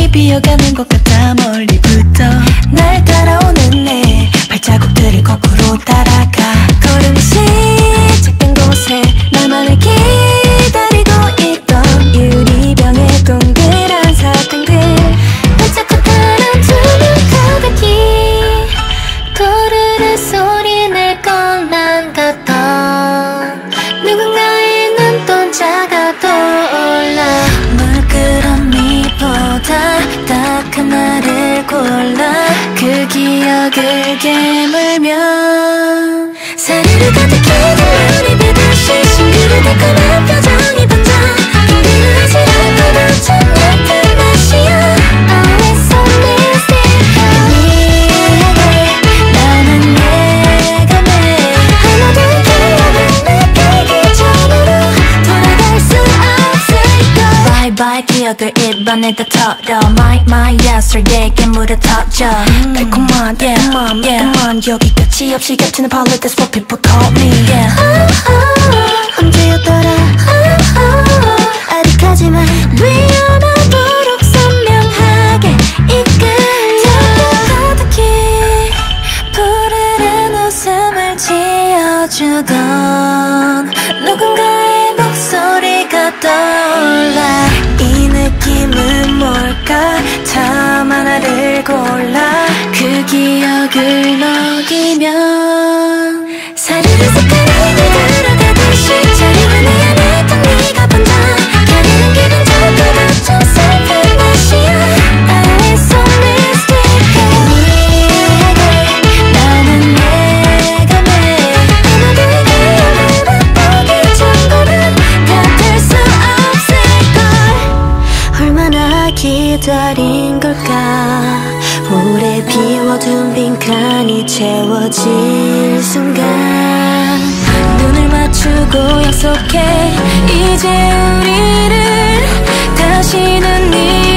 비어가는 것 같아 멀리부터 날 따라오는 내 발자국들을 거꾸로 따라가 걸음이 시작된 곳에 나만을 기다리고 있던 유리병에 동그란 사탕들 발자국 따라 두는 고백이 도르르 소리 낼 것만 같던 누군가의 눈동자가 떠올라 물끄러미보다 딱 하나를 골라 그 기억을 깨물며 사르르 가득히 눈입에 다시 싱그러 달콤한 표정이 번져 빙빙하지 않고도 참 옅은 맛이야 Always so mystical 나는 예감해 하나둘 기억을 느끼기 전으로 돌아갈 수 없을까 Bye bye 기억을 입안에다 털어 My yesterday 깨물어 터져 달콤한 달콤한 여기 끝이 없이 겹치는 party That's what people call me 언제였더라 아득하지만 위험하도록 선명하게 이끌려 가득히 푸르른 웃음을 지어주던 누군가의 목소리가 떠올라 이 느낌은 뭘까 참 하나를 골라 그 기억을 녹이면 사르르 색깔이 들어가듯이 자리와 내 안에 딱 네가 번져 가리는 기분 좋고도 좀 슬픈 맛이야 Always so mystical 나는 예감해 하나둘 기억을 맛보기 전과는 같을 수 없을걸 얼마나 기다린 걸까 오래 비워둔 빈칸이 채워질 순간 눈을 맞추고 약속해 이제 우리를 다시는